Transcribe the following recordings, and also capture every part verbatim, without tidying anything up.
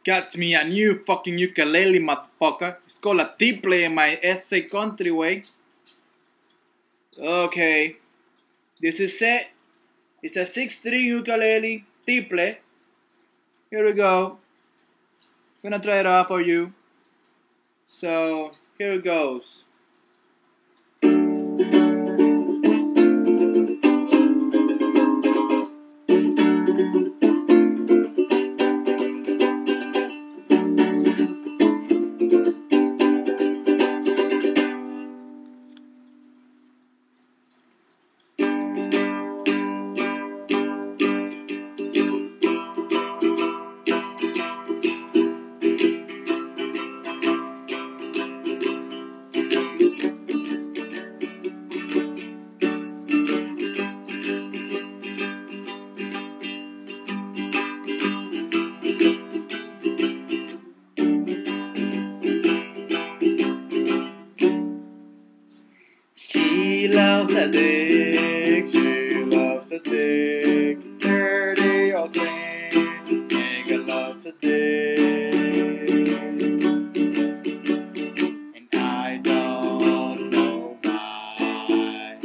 Got me a new fucking ukulele, motherfucker. It's called a Timple in my S A country way. Okay. This is it. It's a six string ukulele, Timple. Here we go. I'm gonna try it out for you. So, here it goes. She loves a dick, she loves a dick, dirty or clean, nigga loves a dick. And I don't know why,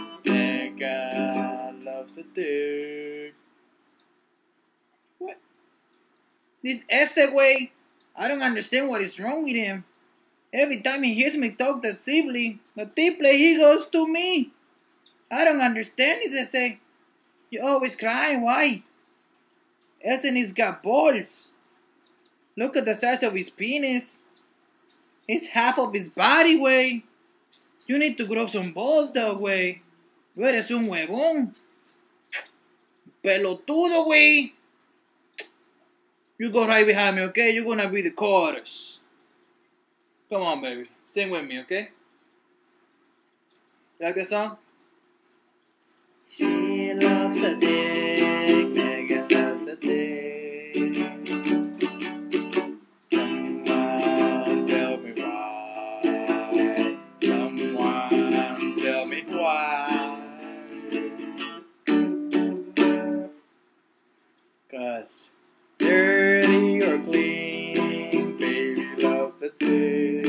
nigga loves a dick. What? This essay way, I don't understand what is wrong with him. Every time he hears me talk to Timple, the Timple, he goes to me. I don't understand this essay. You're always crying, why? Essay, he's got balls. Look at the size of his penis. It's half of his body, way. You need to grow some balls, dog, way. Tú eres un huevón. Pelotudo, way. You go right behind me, okay? You're gonna be the chorus. Come on, baby. Sing with me, okay? You like that song? She loves a dick, nigga loves a dick. Someone tell me why. Someone tell me why. Cause dirty or clean, baby loves a dick.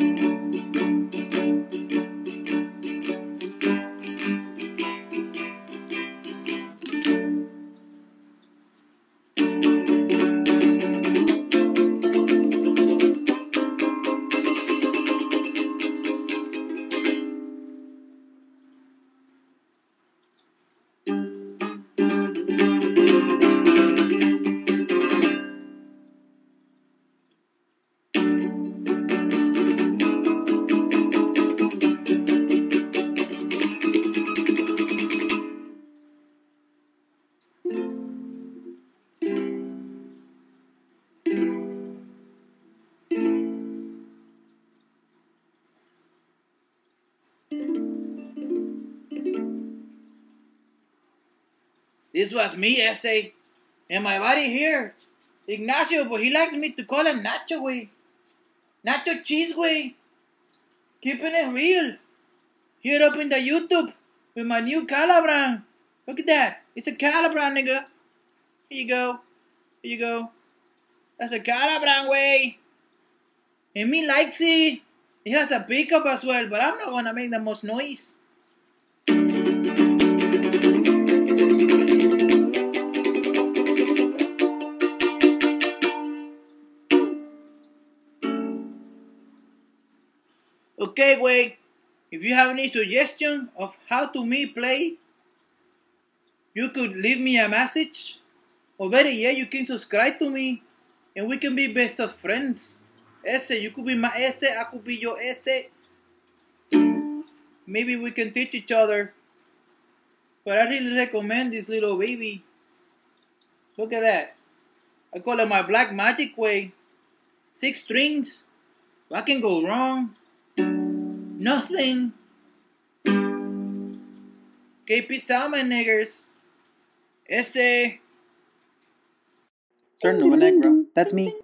This was me, S A, and my buddy here, Ignacio, but he likes me to call him Nacho, way. Nacho Cheese, way. Keeping it real. Here up in the YouTube with my new Calabran. Look at that. It's a Calabran, nigga. Here you go. Here you go. That's a Calabran, way. And me likes it. It has a pickup as well, but I'm not gonna make the most noise. Okay, wait. If you have any suggestion of how to me play, you could leave me a message. Or better yet, you can subscribe to me. And we can be best of friends. Ese, you could be my ese, I could be your ese. Maybe we can teach each other. But I really recommend this little baby. Look at that. I call it my black magic way. Six strings. What can go wrong? Nothing. Okay, peace out, my niggers. Ese. Sir Nuevo Negro. That's me.